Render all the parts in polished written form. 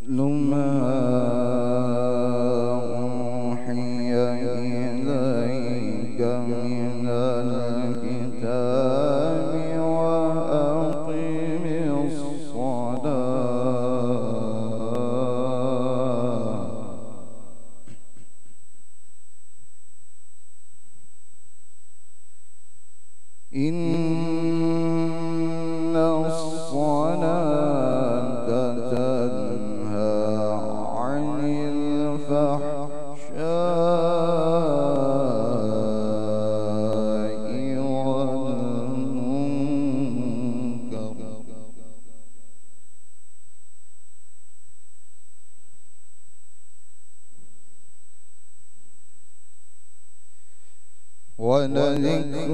ما أوحي إليك من الكتاب وأقم الصلاة إن الصلاة تنهى عن الفحشاء والمنكر ولذكر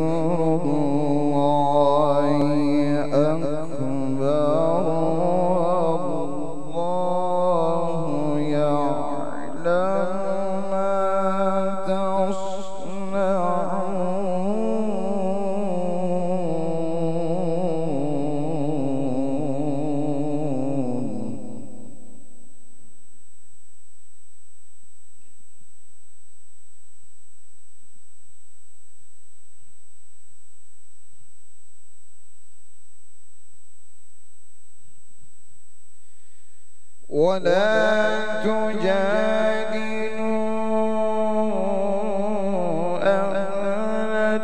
الله أكبر والله يعلم ما تصنعون ولا تجادلوا أهل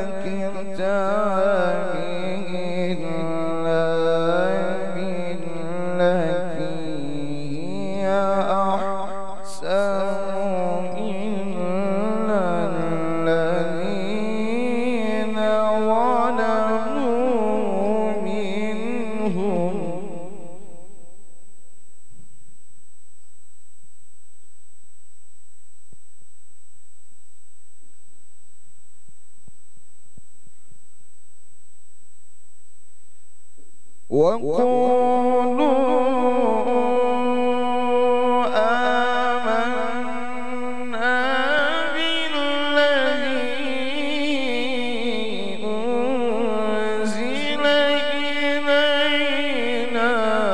الكتاب إلا بالتي هي أحسن إلا الذين ظلموا منهم وقولوا آمنا بالذي أنزل إلينا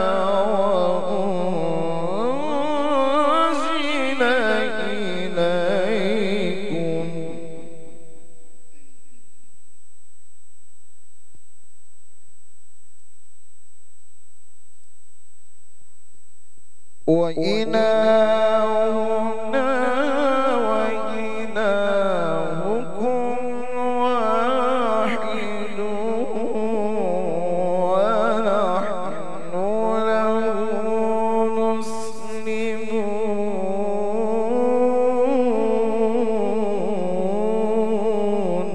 وأنزل إليكم وإلهنا وإلهكم واحد ونحن له مسلمون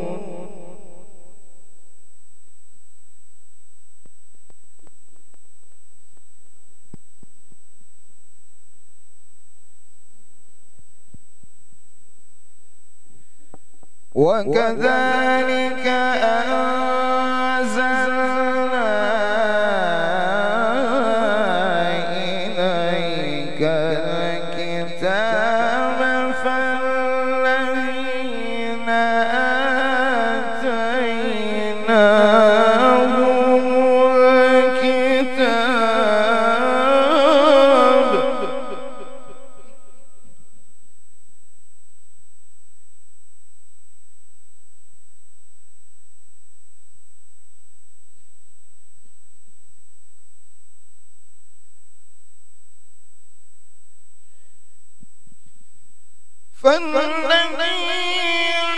وكذلك أنزلنا إليك الكتاب فالذين آتيناهم الكتاب فالذين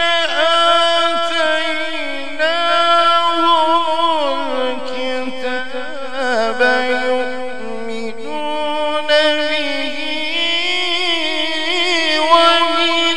آتيناهم الكتاب يؤمنون به ومن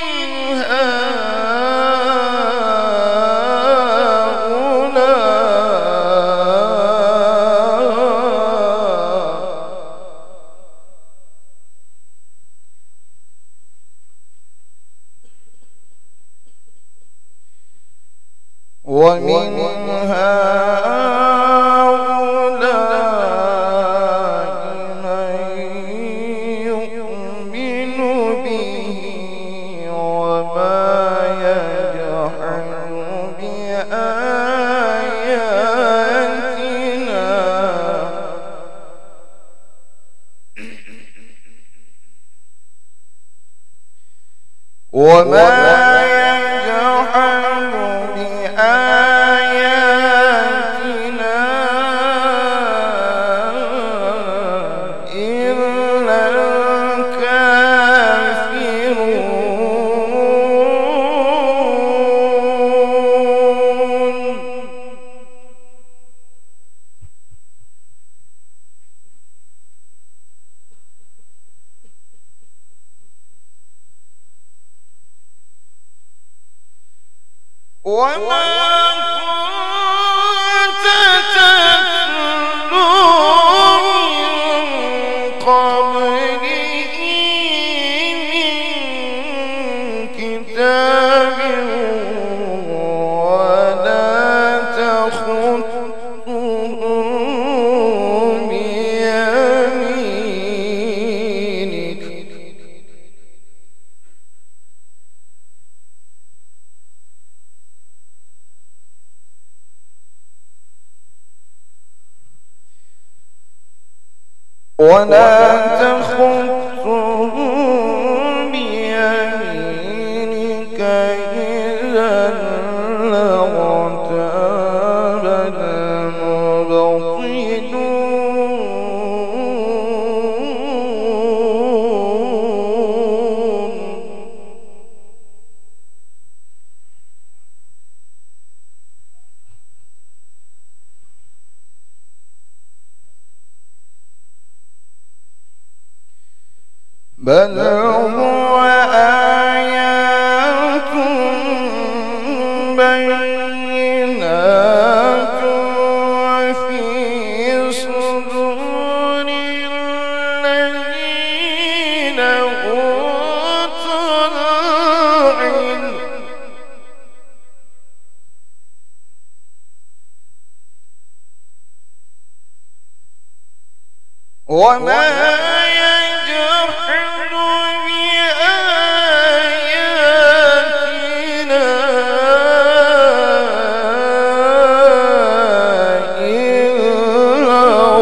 هؤلاء من يؤمن به وما يجحد بآياتنا وما يجحد بآياتنا إلا الكافرون. وما كنت تتلو من قبله من كتاب ولا تخطه بيمينك. ولا تخطه بيمينك إذا لارتاب المبطلون. بل هو آيات بينات في صدور الذين أوتوا العلم. وما يجحد بآياتنا إلا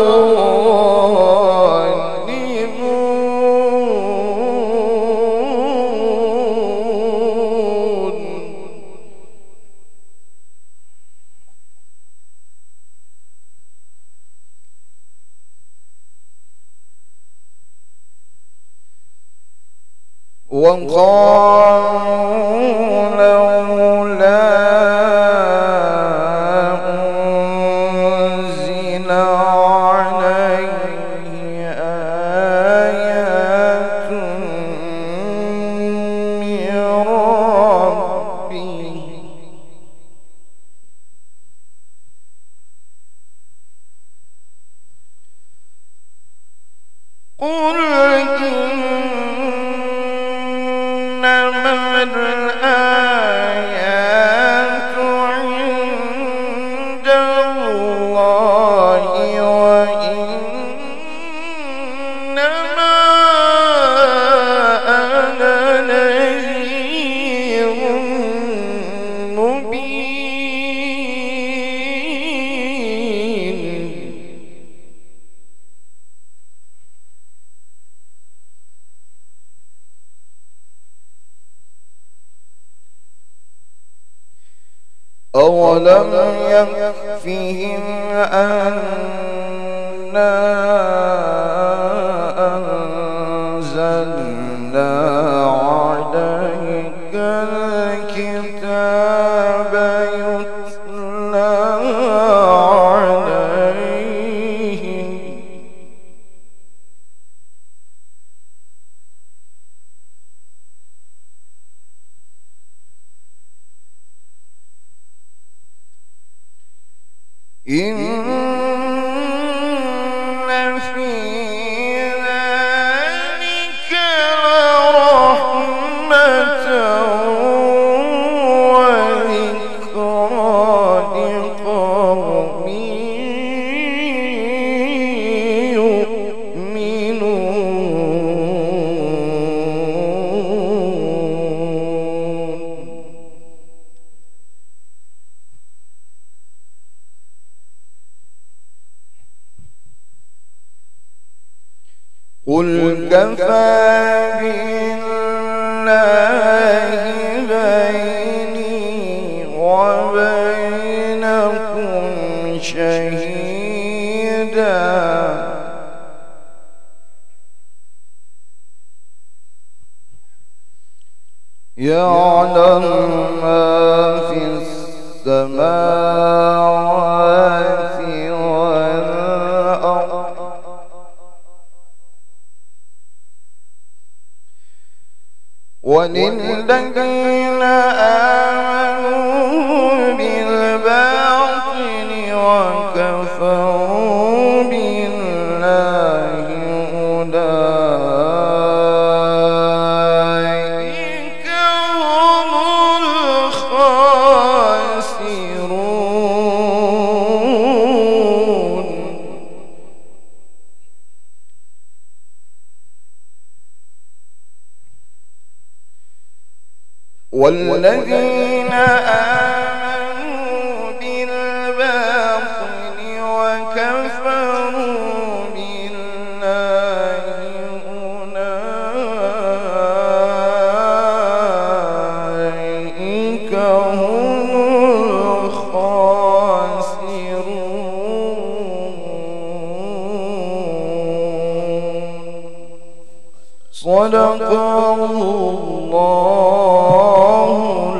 الظالمون. وقالوا لولا أنزل عليه آيات من ربه. قل إنما الآيات عند الله وإنما أنا نذير مبين. أولم يكفهم أنا أنزلنا عليك الكتاب يتلى عليهم. إن في ذلك لرحمة وذكرى لقوم يؤمنون. قل كفى بالله يعلم ما في السماوات والأرض وللذين آمنوا بالباطل وكفروا بالله أولئك هم الخاسرون. والذين آمنوا بالباطل وكفروا بالله أولئك هم الخاسرون. صدق الله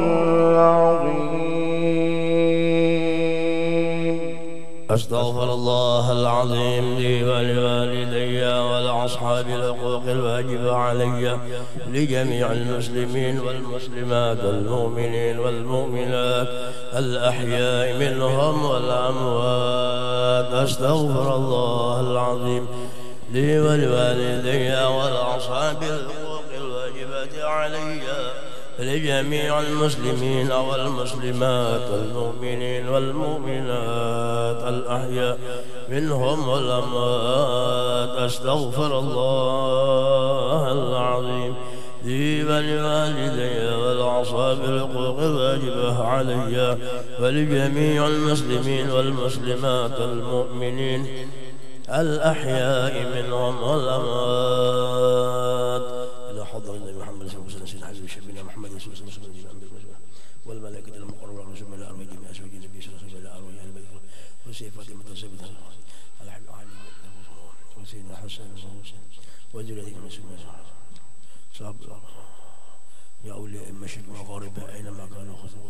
العظيم. أستغفر الله العظيم لي ولوالدي ولأصحاب الحقوق الواجبة علي لجميع المسلمين والمسلمات والمؤمنين والمؤمنات الأحياء منهم والأموات. أستغفر الله العظيم لي ولوالدي ولأصحاب الحقوق الواجبة علي لجميع المسلمين والمسلمات والمؤمنين والمؤمنات الأحياء منهم والأموات. أستغفر الله العظيم لي ولوالدي ولأصحاب الحقوق الواجبة علي ولجميع المسلمين والمسلمات المؤمنين الأحياء منهم والأموات. إلى حضر النبي محمد صلى الله عليه وسلم حبيب شبينا محمد صلى الله عليه وسلم والملائكة المقربون من سبيل الأرض جميع أزواج النبي صلى الله عليه وسلم أرواح أهل بيته وسيف فاطمة سيدنا الحبيب علي وسيدنا حسن وذريته من سبيل صاحب يا أولياء المشرق ومغاربها أينما كانوا خذوا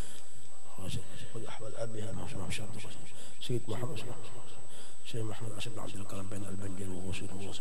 أحوال أبيها سيد محمد صلى الله عليه وسلم شيخ محمد أسد بن عبد الكريم بين البنجل وغوصيل وغوصيل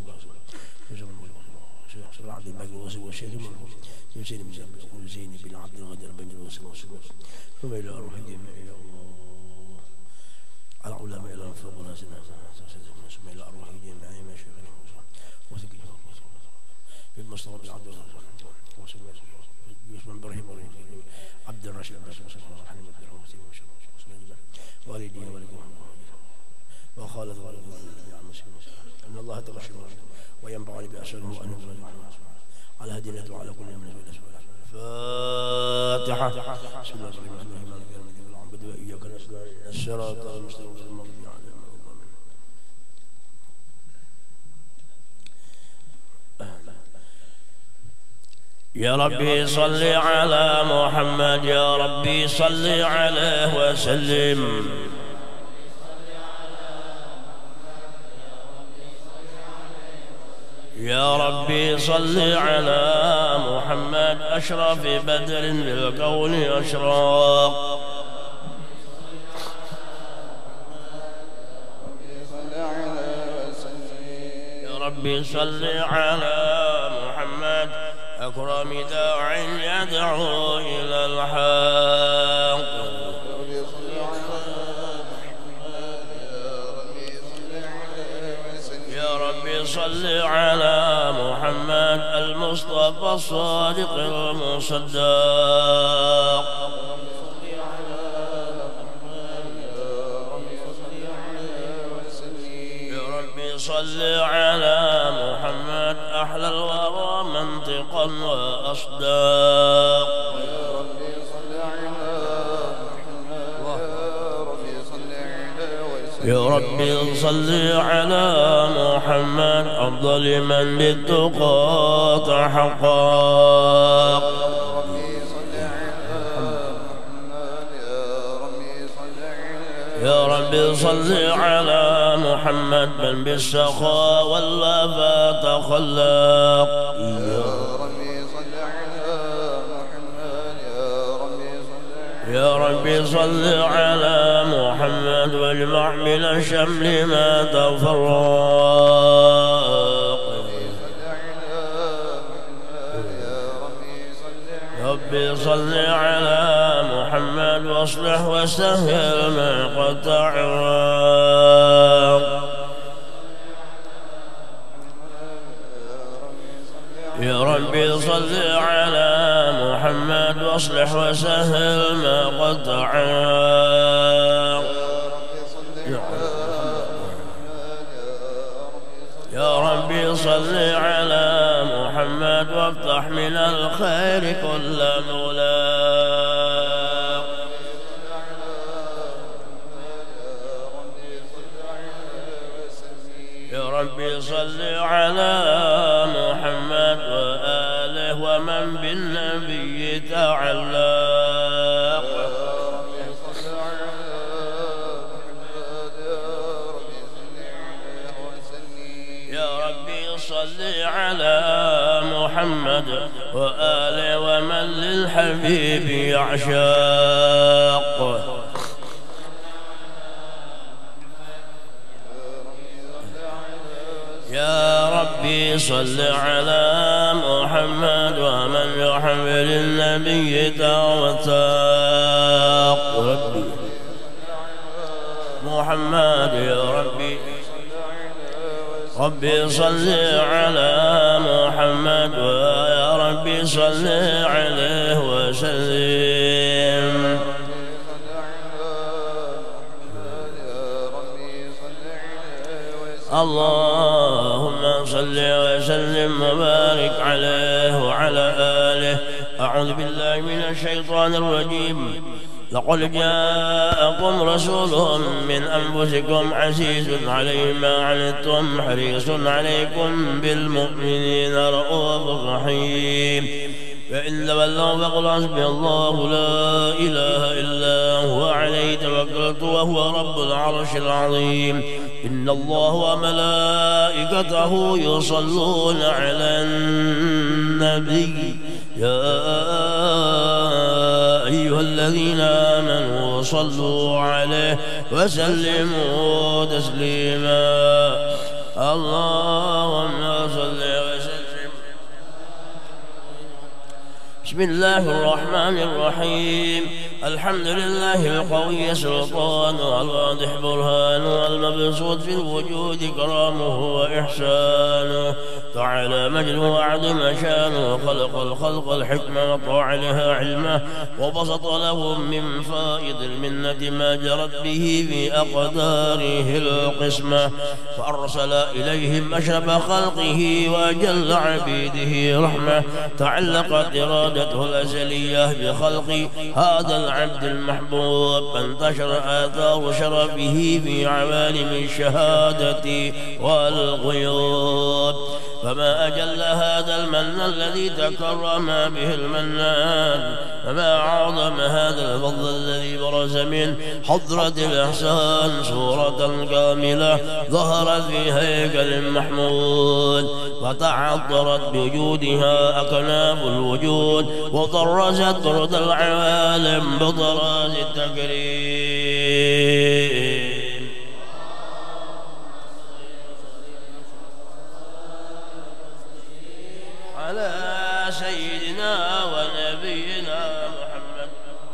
شيخ عبد الباقي وغوصيل والشيخ يوسين بن زيني بن عبد الغدير بن وغوصيل ثم إلى أروح الجميع يا الله على علماء إلى أنفق وناسنا ثم إلى أروح الجميع ما شيخنا وثقي بالمصطفى بن عبد الغدير يوسف بن إبراهيم عبد الرشيد بن رحمه الله والدي ولكم وقال إن الله تغشى وينبغي بأسره أن يفرج على هدينا وعلى كل من الفاتحة. بسم الله الرحمن الرحيم مالك يوم الدين والعبد وإياك نستعين الصراط المستقيم المغضوب عليهم ولا الضالين. يا ربي صل على محمد يا ربي صل عليه وسلم. يا ربي صل على محمد أشرف بدر بالكون أشراق. يا ربي صل على محمد أكرم داع يدعو إلى الحق. صل على محمد المصطفى الصادق المصدق. يا ربي صل على محمد أحلى الورى منطقا وأصداق. يا ربي صل على محمد أفضل من بالتقى تحقق. يا ربي صل على محمد من بالسخاء والوفاء تخلق. يا ربي صل على محمد واجمع من الشمل ما تفرق. ربي صل على محمد واصلح وسهل ما قد تعرق. يا ربي صل على محمد واصلح وسهل ما قد تعرق. يا ربي صل على محمد وافتح من الخير كل ملاق. يا ربي صل على محمد وآله ومن بالنبي تعلق. صل على محمد وآله ومن للحبيب يعشق. يا ربي صل على محمد ومن يحمل النبي توثاق. ربي محمد يا ربي ربي صل على محمد ويا ربي صل عليه وسلم. اللهم صل وسلم وبارك عليه وعلى آله. أعوذ بالله من الشيطان الرجيم. لقد جاءكم رسول من أنفسكم عزيز عليه ما عنتم حريص عليكم بالمؤمنين رؤوف رحيم. فإن تولوا فقل حسبي الله لا إله إلا هو عليه توكلت وهو رب العرش العظيم. إن الله وملائكته يصلون على النبي يا أيها الذين آمنوا صلوا عليه وسلموا تسليما. اللهم صل وسلم. بسم الله الرحمن الرحيم. الحمد لله القوي سلطانه الواضح برهانه المبسوط في الوجود كرامه وإحسانه. تعالى مجده وعظم شانه. خلق الخلق الحكمة وطاع لها علمه وبسط لهم من فائض المنة ما جرت به في أقداره القسمة. فأرسل إليهم أشرف خلقه وأجل عبيده رحمة. تعلقت إرادته الأزلية بخلق هذا العبد المحبوب. فانتشر آثار شرفه في عوالم الشهادة والغيوب. فما أجل هذا المن الذي تكرم به المنان. فما أعظم هذا الفضل الذي برز من حضرة الإحسان صورة كاملة ظهرت في هيكل محمود. وتعطرت بوجودها أكناف الوجود وطرزت طرد العوالم بطراز التكريم. على سيدنا ونبينا محمد.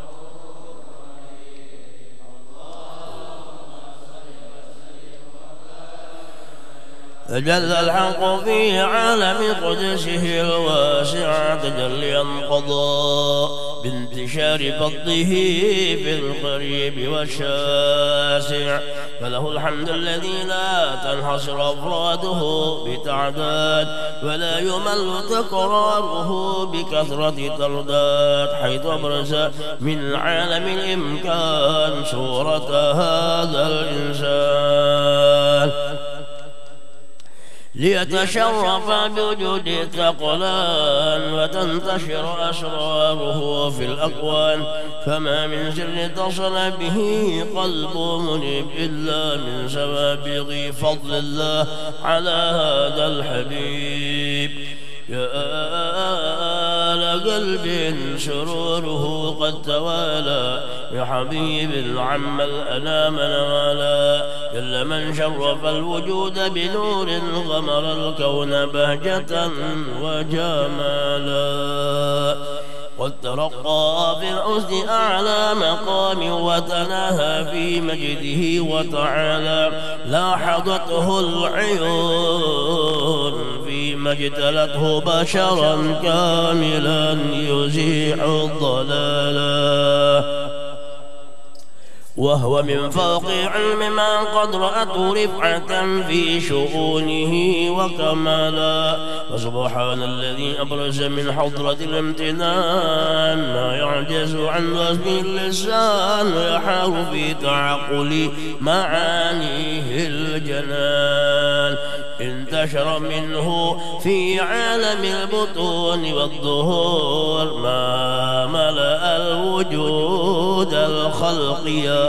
تجلى الحق في عالم قدسه الواسع تجليا قضى بانتشار فضله في القريب والشاسع. فله الحمد الذي لا تنحصر أفراده بتعداد ولا يمل تكراره بكثرة ترداد. حيث أبرز من عالم الإمكان صورة هذا الإنسان ليتشرف بوجود الثقلان وتنتشر أسراره في الأكوان. فما من سر اتصل به قلب منيب إلا من سوابغ فضل الله على هذا الحبيب. يا قلب سروره قد توالى بحبيب عم الأنام نوالا جل من شرف الوجود بنور غمر الكون بهجة وجمالا قد ترقى في الحسن أعلى مقام وتناهى في مجده وتعالى لاحظته العيون فيما اجتلته بشرا كاملا يزيح الضلالا وهو من فوق علم ما قد رأته رفعة في شؤونه وكمالا فسبحان الذي أبرز من حضرة الامتنان ما يعجز عن وزن اللسان ويحار في تعقل معانيه الجنان انتشر منه في عالم البطون والظهور ما ملأ الوجود الخلقي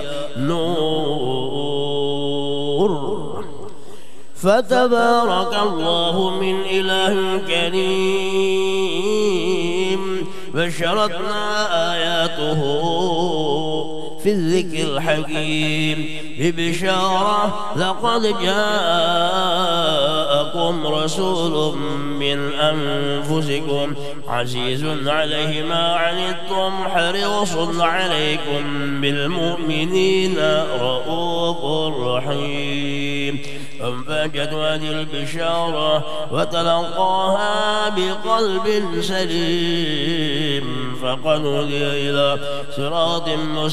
نور فتبارك الله من إله كريم بشرتنا آياته في الذكر الحكيم ببشارة لقد جاءكم رسول من أنفسكم عزيز عليه ما عنتم حريص عليكم بالمؤمنين رؤوف رحيم فانفجت هذه البشارة وتلقاها بقلب سليم فقد هدي إلى صراط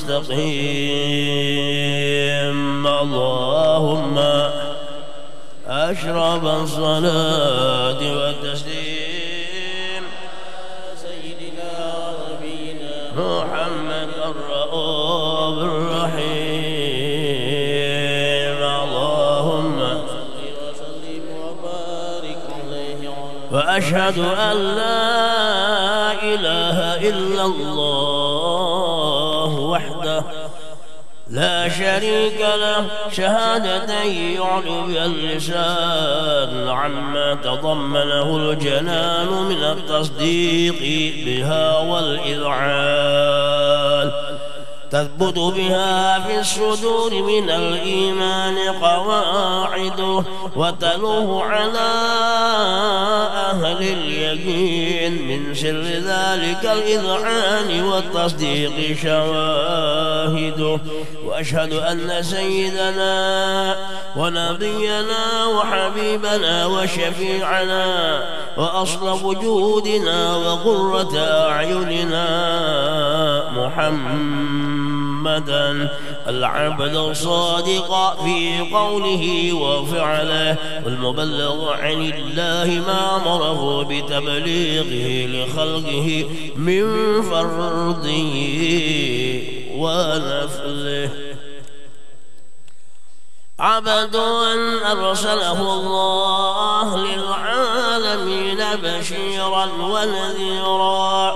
مستقيم اللهم أشرب الصلاة والتسليم سيدنا ونبينا محمد الرؤوف الرحيم اللهم صل وسلم وبارك عليه وأشهد أن لا إله إلا الله وحده لا شريك له شهادة يعلو بها اللسان عما تضمنه الجنان من التصديق بها والإذعان تثبت بها في الصدور من الإيمان قواعده وتلوه على أهل اليقين من سر ذلك الإذعان والتصديق شواهده وأشهد أن سيدنا ونبينا وحبيبنا وشفيعنا وأصل وجودنا وقرة أعيننا محمدا العبد الصادق في قوله وفعله والمبلغ عن الله ما أمره بتبليغه لخلقه من فرضه ونفله عبد أرسله الله للعالمين بشيرا ونذيرا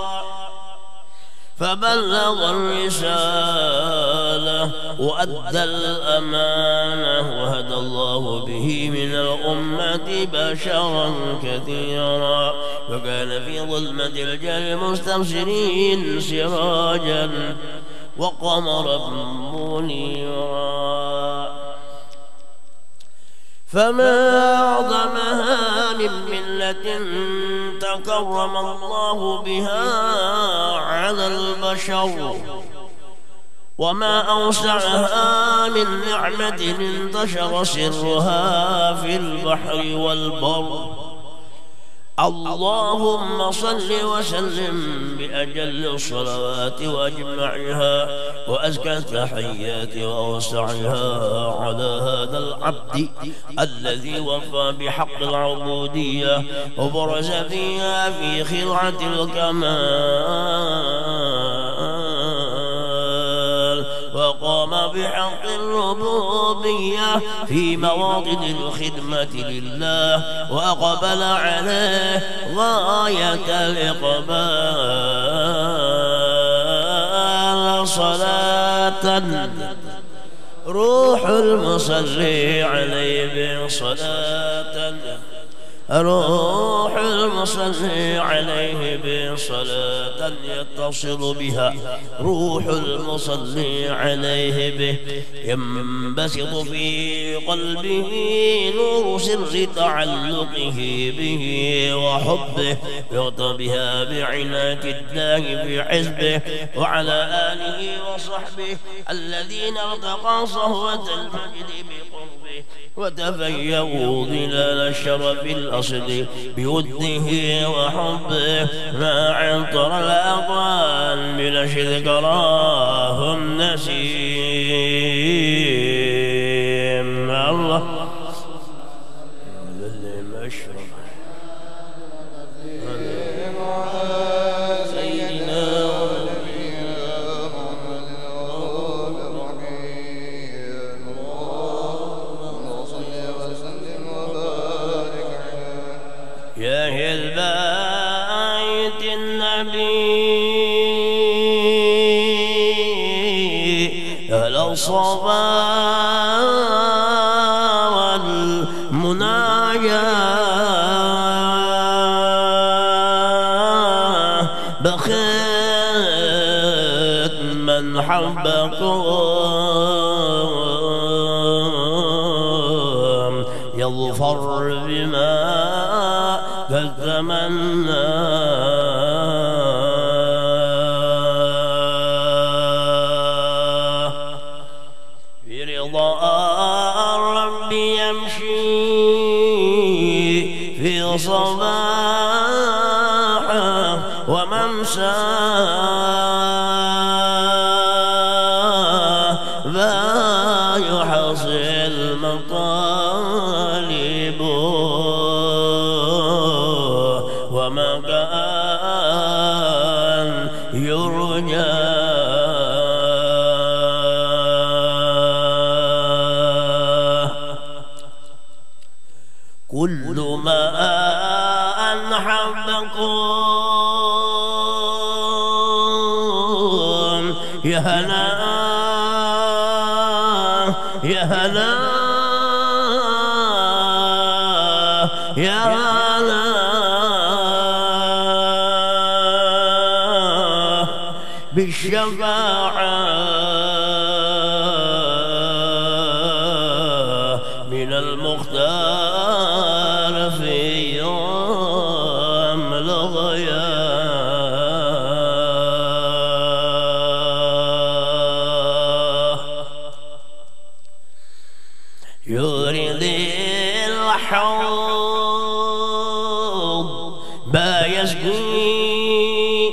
فبلغ الرسالة وأدى الأمانة وهدى الله به من الأمة بشرا كثيرا وكان في ظلمة الجهل مستبصرين سراجا وقمرا منيرا فما أعظمها من ملة تكرم الله بها على البشر وما أوسعها من نعمة انتشر سرها في البحر والبر اللهم صل وسلم بأجل الصلوات وأجمعها وأزكى التحيات وأوسعها على هذا العبد الذي وفى بحق العبودية وبرز فيها في خلعة الكمال وقام بحق الربوبية في مواطن الخدمة لله وأقبل عليه غاية الإقبال صلاة روح المصلي عليه بصلاة روح المصلي عليه بصلاة يتصل بها روح المصلي عليه به ينبسط في قلبه نور سر تعلقه به وحبه يعطى بها بعناية الله في حزبه وعلى آله وصحبه الذين ارتقى صهوة المجد بقربه وتفيأوا ظلال الشرف الأصل بوده وحبه ما عطر الأقوال بلا ذكراهم نسيم الله المشرق يا أهل بيت النبي أهل الصفا والمناجاة بخيت من حبكم يظفر بما قد تمنى برضا الرب يمشي في صباحه وممساه لا يحصل مطالبه وما كان يرجى كل ما أحبكم يا هلا يا هلا يا هلا بالشفاعة من المختار في يوم الغياب يريد الحوض با يسقي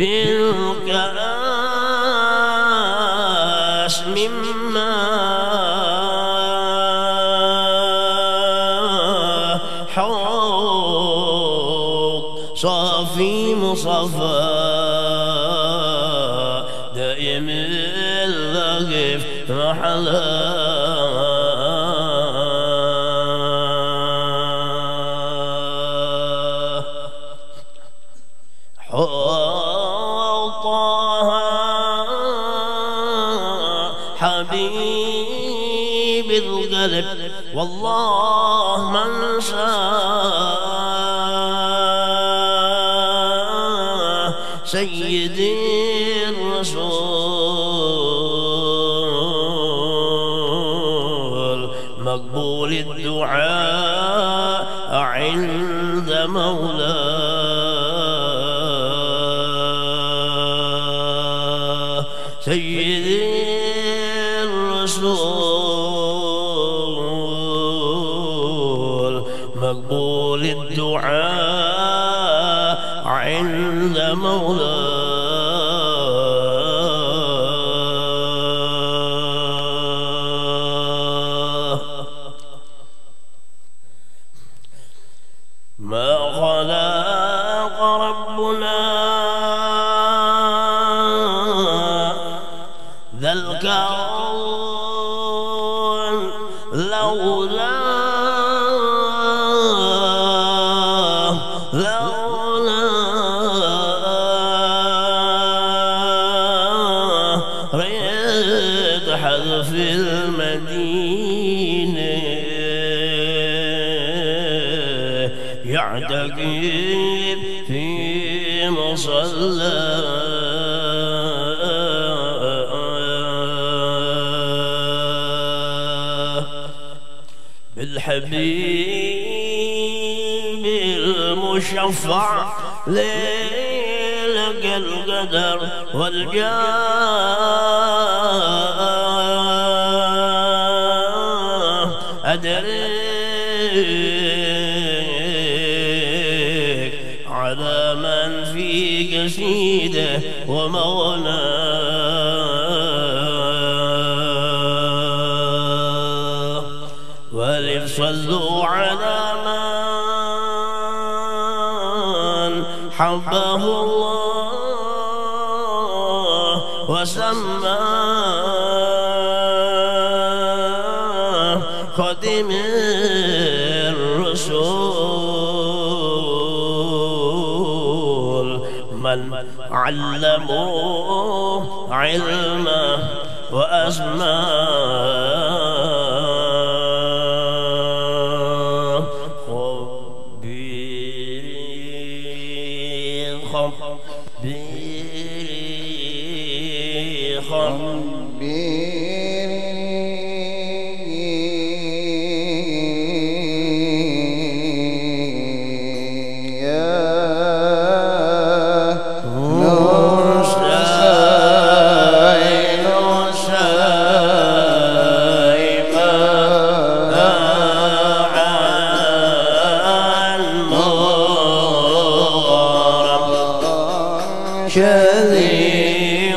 بالكأس مما حوض صافي مصفى دائم اللغف محلى حبيب القلب والله من ساه سيدي الرسول مقبول الدعاء عند مولاه سيدي الرسول مقبول الدعاء عند مولاه ما خلق ربنا ذا الكون لولا ريد حذف المدينة يعتكف في مصلى بالحبيب المشفع ليلة القدر والجاه أدرك على من في قصيده ومغناه ولتصلوا على من حبه الله وسماه خاتم الرسول من علموه علمه وأسماه شذي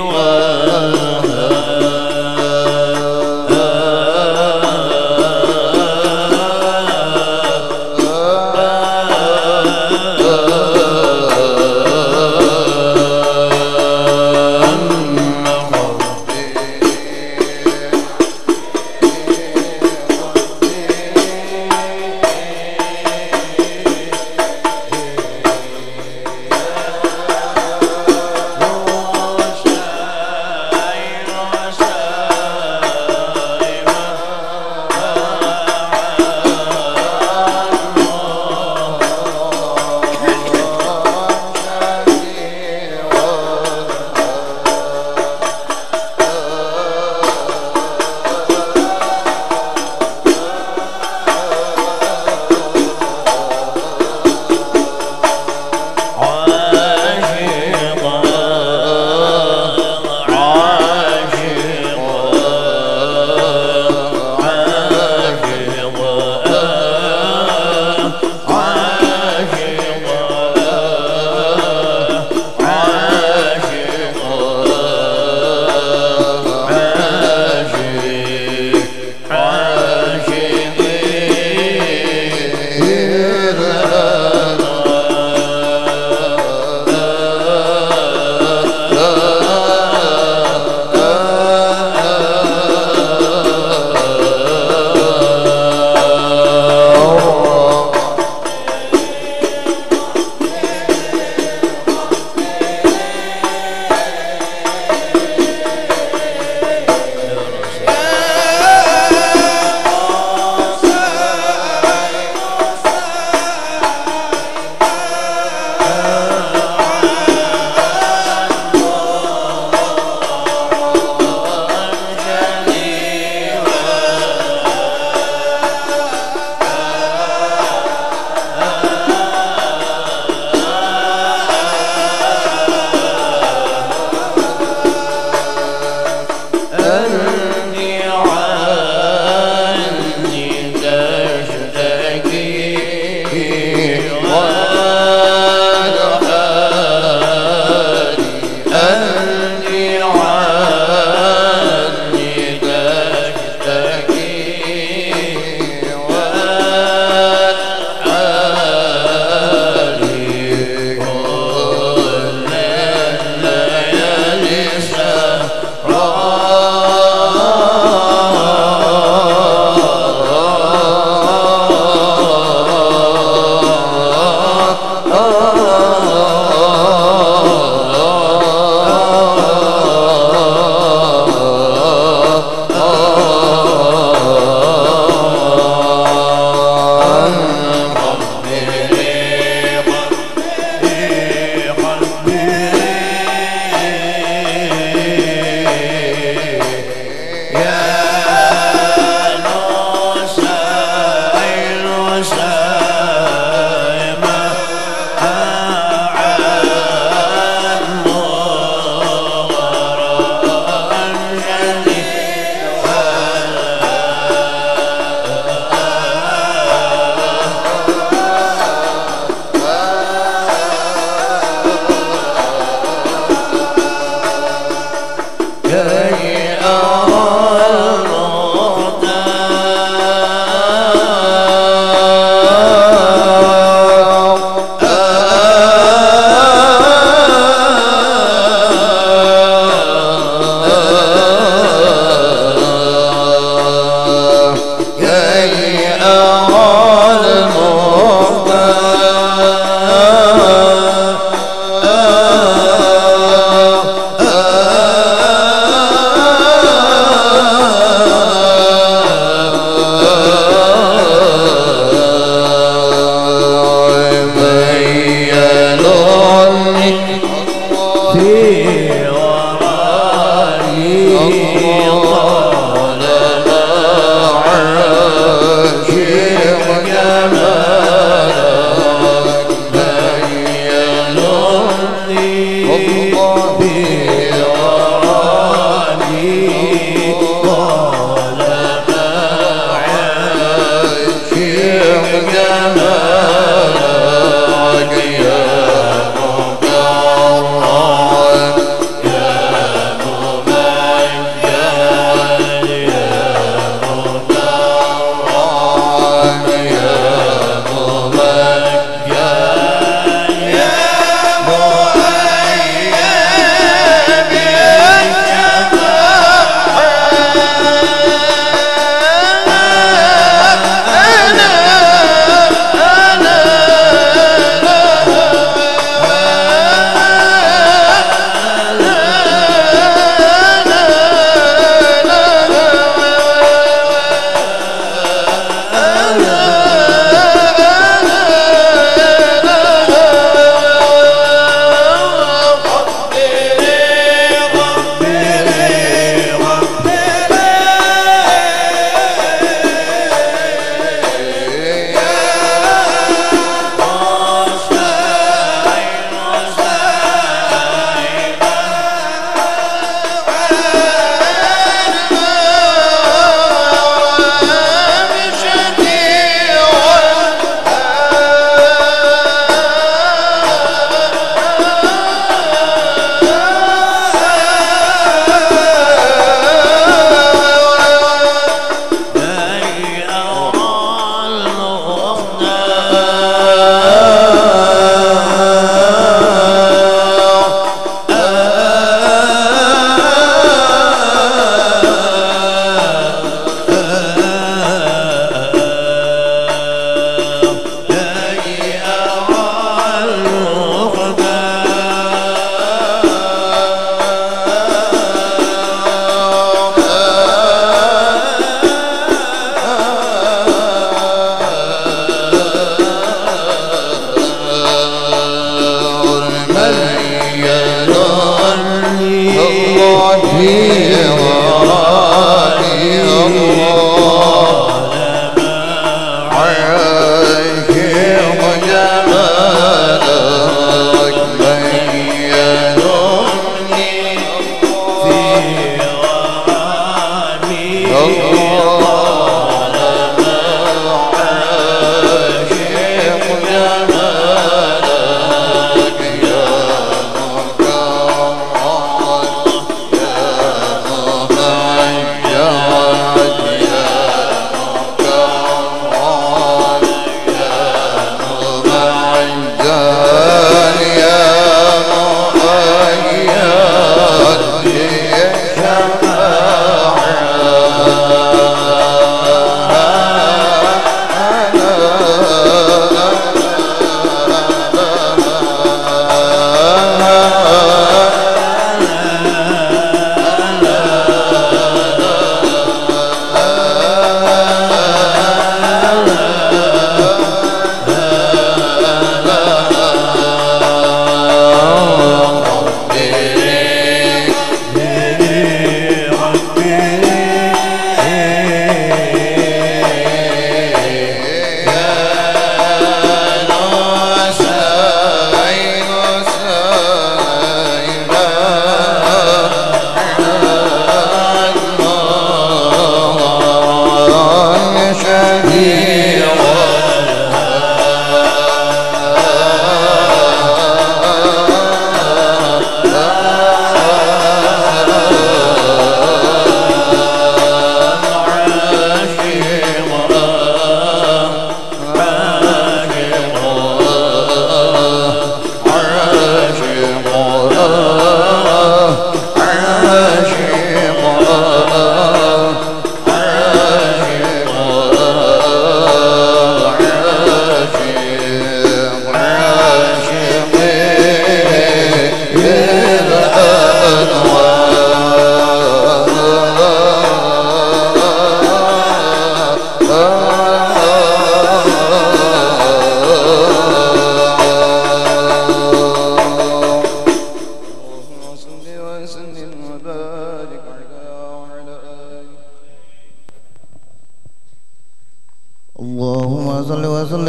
Yeah.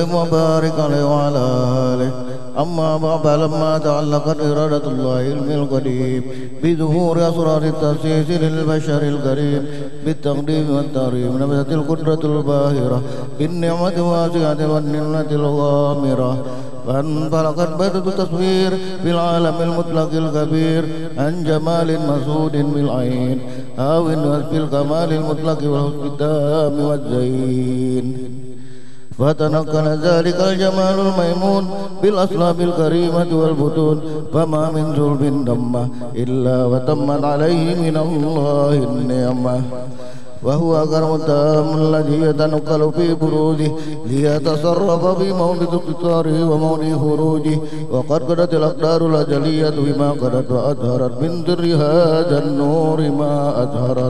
وسلم وبارك عليه وعلى آله. أما بعد فلما تعلقت إرادة الله علم القديم بظهور أسرار التأسيس للبشر الكريم بالتقديم والتعظيم نبذت القدرة الباهرة بالنعمة الواسعة والنعمة الغامرة فانطلقت بدء التصوير في العالم المطلق الكبير عن جمال مسعود بالعين أو في الكمال المطلق والحسن التام والزين فتنقل ذلك الجمال الميمون بالأصلاب الكريمة والبطون فما من ذنب دمه إلا وتمت عليه من الله النعمة وهو أكرم التام الذي يتنقل في بروزه ليتصرف في موضع اقتصاره وموضع خروجه وقد قدت الأقدار الأجلية بما قدت وأظهرت من در هذا النور ما أظهرت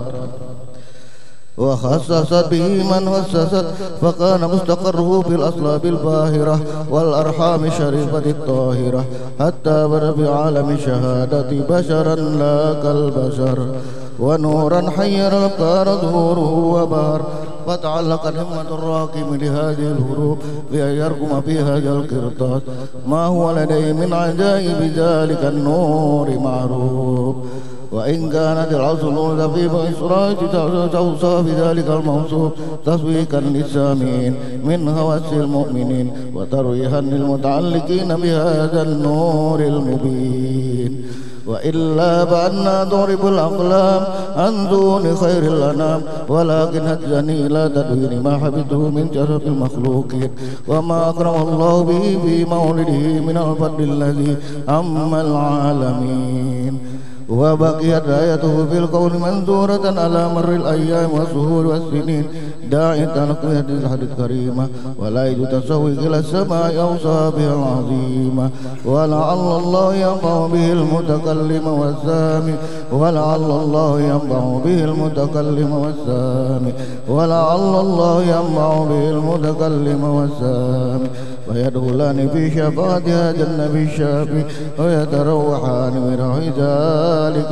وخصصت به من خصصت فكان مستقره في الأصلاب الباهرة والأرحام الشريفة الطاهرة حتى بدا في عالم الشهادة بشرا لا كالبشر ونورا حير الأبصار ظهوره وبهر فتعلقت همة الراكم لهذه الهروب بأن يرقم في هذا القرطاس ما هو لديه من عجائب ذلك النور معروف وإن كانت العصر في إسرائيل توصى بذلك الموصوف تسويقا للسامعين من هوس المؤمنين وترويحا للمتعلقين بهذا النور المبين وإلا فأنا ضرب الأقلام عن دون خير الأنام ولكن هجني لا تدوين ما حفظه من شرف المخلوقين وما أكرم الله به في مولده من الفضل الذي عم العالمين وبقيت رايته في الكون منثورة على مر الأيام والشهور والسنين داعية تنقية الحد الكريمة ولا تسوي إلى السماء أوصى بها العظيمة ولعل الله ينفع به المتكلم والسامع ولعل الله ينفع به المتكلم والسامع ولعل الله ينفع به المتكلم والسامع ويدخلان في شفاعة هذا النبي الشافي ويتروحان من روح ذلك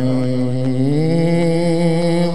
النعيم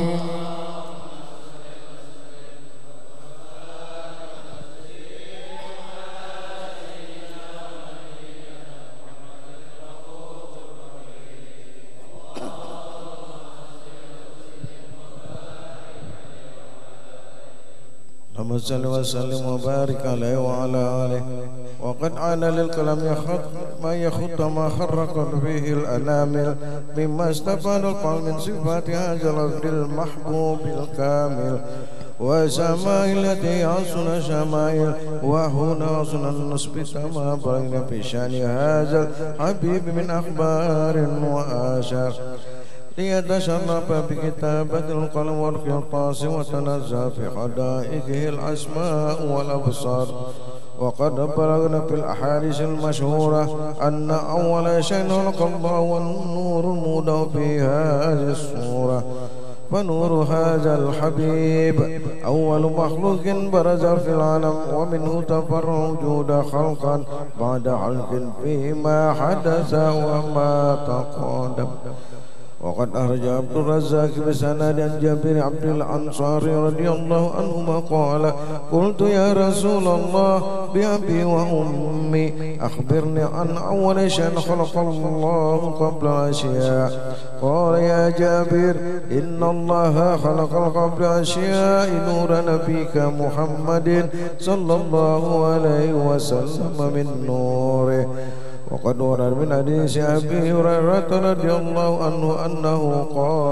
اللهم صل وسلم وبارك عليه وعلى آله. وقد عان للكلام يخط ما خرقت فيه الأنامل مما استفاد القلب من صفات هذا العبد المحبوب الكامل وشمائل التي حسن شمائل وهنا حسن النصب كما بين في شأن هذا الحبيب من أخبار وآثار ليتشرف بكتابة القلم والقرطاس وتنزه في حدائقه الأسماء والأبصار. وقد بلغنا في الأحاديث المشهورة أن أول شيء خلق الله والنور المودع في هذه الصورة فنور هذا الحبيب أول مخلوق برز في العالم ومنه تفرع وجود خلقا بعد خلق فيما حدث وما تقدم. وقد أخرج عبد الرزاق بسند عن جابر عبد الأنصاري رضي الله عنهما قال قلت يا رسول الله بأبي وأمي أخبرني عن أول شيء خلق الله قبل الأشياء. قال يا جابر إن الله خلق قبل الأشياء نور نبيك محمد صلى الله عليه وسلم من نوره. وقد ورد من حديث أبي هريرة رضي الله عنه أنه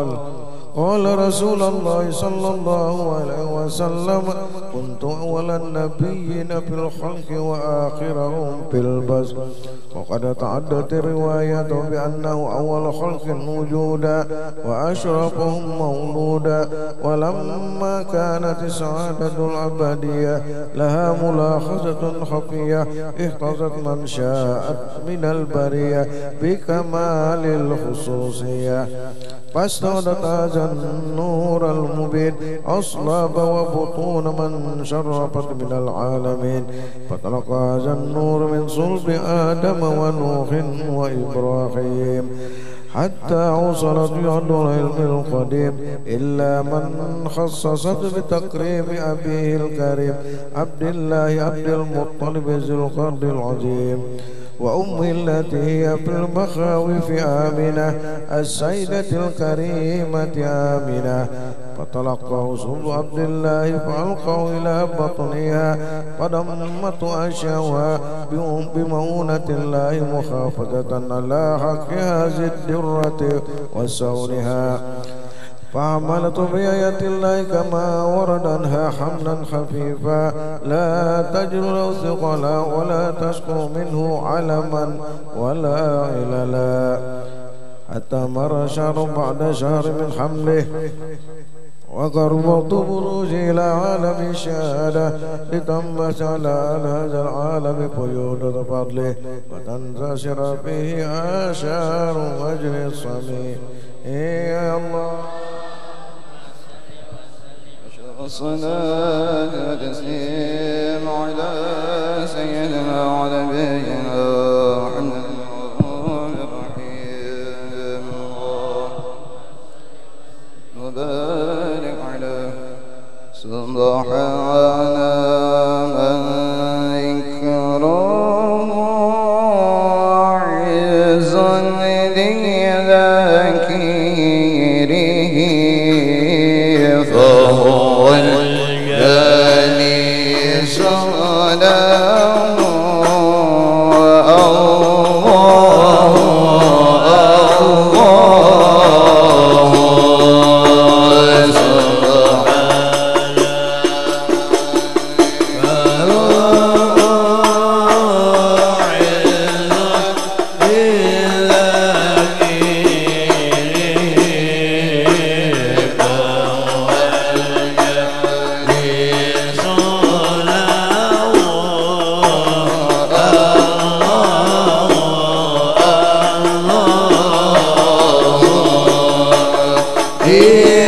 قال رسول الله صلى الله عليه وسلم كنت أول النبيين في الخلق وآخرهم في البشر. وقد تعدت الروايات بأنه أول خلق وجودا وأشرفهم مولودا. ولما كانت السعادة الأبدية لها ملاحظة خفية اختصت من شاءت من البرية بكمال الخصوصية فاستودت هذا النور المبين أصلاب وبطون من شرفت من العالمين. فتلقى هذا النور من صلب آدم ونوح وإبراهيم حتى وصلت يد العلم القديم إلا من خصصت بتقريب أبيه الكريم عبد الله عبد المطلب ذي القرد العظيم وأمه التي هي في المخاوف آمنة السيدة الكريمة آمنة فتلقاه صلب عبد الله فألقاه إلى بطنها فضمت أشواها بمؤونة الله مخافة على حق هذه الدرة وسورها فعملت بآية الله كما ورد عنها حملا خفيفا لا تجد له ثقلا ولا تشكو منه علما ولا عللا حتى مر شهر بعد شهر من حمله وقربت بروجي إلى عالم الشهادة لتمت على هذا العالم قيود فضله وتنتشر فيه آشار مجري الصميم يا الله الصلاة والتسليم على سيدنا ونبينا محمد الرحيم وبارك على سبحان من ذكره عز لذاكره فهو الجليل صلاه Yeah.